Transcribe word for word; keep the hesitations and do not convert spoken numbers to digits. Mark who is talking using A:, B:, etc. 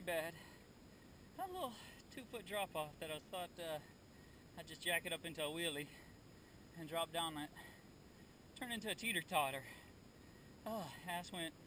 A: bad. Had a little two-foot drop-off that I thought uh, I'd just jack it up into a wheelie and drop down that. Turned into a teeter-totter. Oh, ass went